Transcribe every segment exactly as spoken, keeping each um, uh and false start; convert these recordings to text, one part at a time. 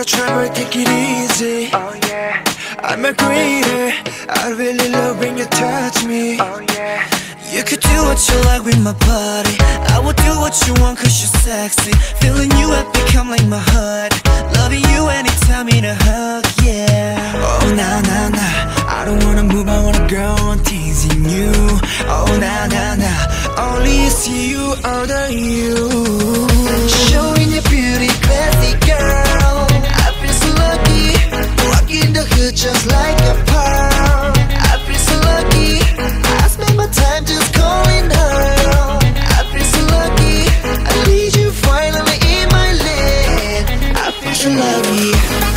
gotta try but take it easy. Oh yeah, I'm a greeter, I really love when you touch me. oh yeah. You could do what you like with my body, I will do what you want cause you're sexy. Feeling you have become like my heart, loving you anytime in a hug, yeah. Oh nah nah nah, I don't wanna move, I wanna go on teasing you. Oh nah nah nah, only see you, other you. Showing your beauty, classy girl, I feel so lucky, walking the hood just like a pearl. I feel so lucky, I spend my time just calling her. I feel so lucky, I need you finally in my lane. I feel so lucky.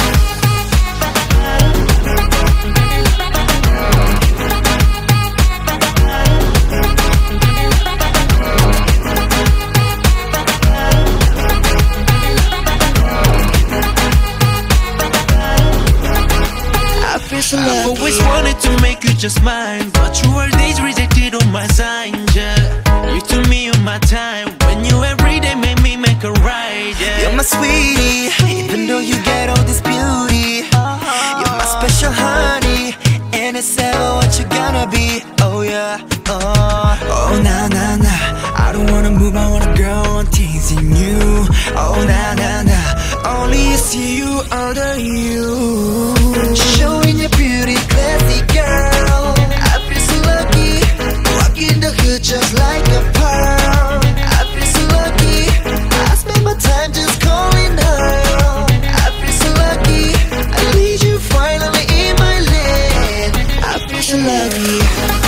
I've always wanted to make you just mine, but you were days rejected on my signs, yeah. You took me on my time, when you every day made me make a right, yeah. You're my sweetie, even though you get all this beauty. You're my special honey, and it's ever what you're gonna be. Oh yeah, oh, oh nah nah nah, I don't wanna move, I wanna go on teasing you. Oh nah nah nah, only see you, other you. Showing your beauty, classy girl, I feel so lucky, walking the hood just like a pearl. I feel so lucky, I spend my time just calling her. I feel so lucky, I need you finally in my lane. I feel so lucky.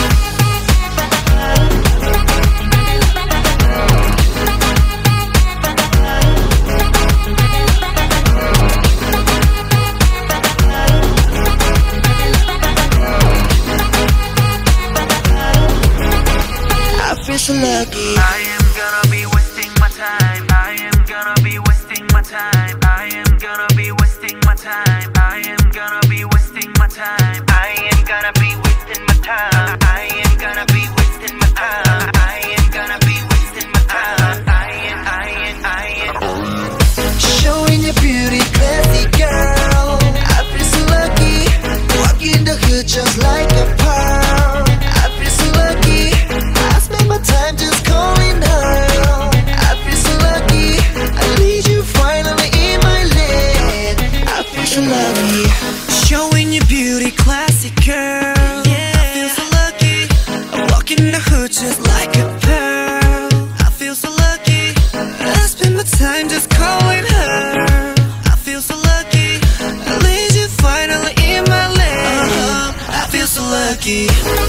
So lucky. I am gonna be wasting my time, I am gonna be wasting my time, I am gonna be wasting my time, I am gonna be wasting my time, I am gonna be wasting my time, I am gonna be wasting my time, I am gonna be wasting my time, I am, I am, I am. Showing your beauty, classy girl, I feel so lucky, walking the hood just like a pearl. I feel so lucky, I spend my time just calling her. I feel so lucky, I need you finally in my lane. I feel so lucky. Showing your beauty, classic girl, yeah. I feel so lucky, I'm walking the hood just like a pearl. I feel so lucky, I spend my time just calling her. I feel so lucky, I need you finally in my lane. uh-huh. I feel so lucky.